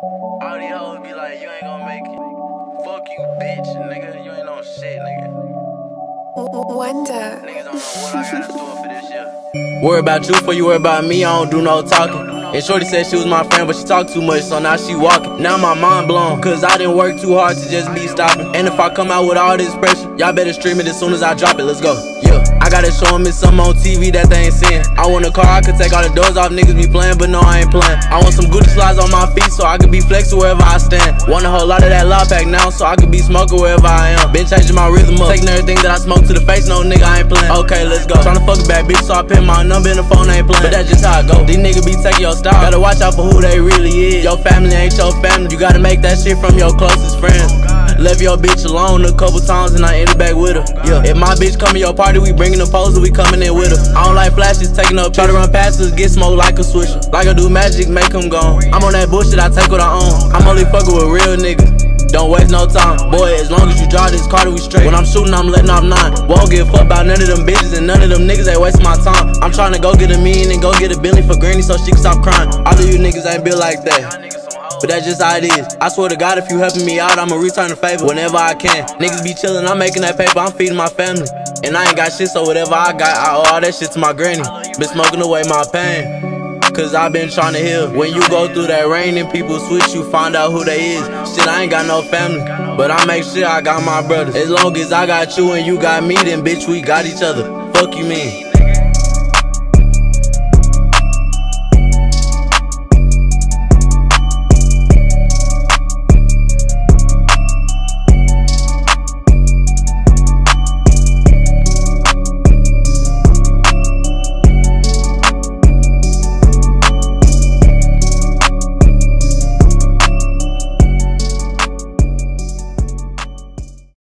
All these hoes be like, you ain't gonna make it. Fuck you, bitch, nigga. You ain't on shit, nigga. Wonder. Niggas don't know what I got in store for this year. Worry about you before you worry about me, I don't do no talking. And shorty said she was my friend, but she talked too much, so now she walking. Now my mind blown, cause I didn't work too hard to just be stopping. And if I come out with all this pressure, y'all better stream it as soon as I drop it, let's go. Yeah, I gotta show them it's something on TV that they ain't seeing. I want a car, I could take all the doors off, niggas be playing, but no, I ain't playing. I want some Gucci slides on my feet so I can be flexing wherever I stand. Want a whole lot of that law pack now so I can be smoking wherever I am. Been changing my rhythm up, taking everything that I smoke to the face, no nigga, I ain't playing. Okay, let's go. Tryna fuck a bad bitch, so I pin my number in the phone, I ain't playing. But that's just how I go. These niggas be taking your style, gotta watch out for who they really is. Your family ain't your family, you gotta make that shit from your closest friends. Left your bitch alone a couple times and I ended back with her. Yeah, if my bitch come to your party, we bringing the poser, we coming in with her. I don't like flashes, taking up, try to run past us, get smoked like a swisher. Like I do magic, make them gone. I'm on that bullshit, I take what I own. I'm only fucking with real niggas. Don't waste no time, boy, as long as you drive this car, we straight. When I'm shooting, I'm letting off 9. Won't give a fuck about none of them bitches and none of them niggas ain't wasting my time. I'm trying to go get a million and go get a Bentley for Granny so she can stop crying. All of you niggas ain't built like that, but that's just how it is. I swear to God, if you helping me out, I'ma return the favor whenever I can. Niggas be chillin', I'm making that paper, I'm feeding my family. And I ain't got shit, so whatever I got, I owe all that shit to my granny. Been smoking away my pain, cause I been trying to heal. When you go through that rain and people switch, you find out who they is. Shit, I ain't got no family, but I make sure I got my brothers. As long as I got you and you got me, then bitch, we got each other. Fuck you mean?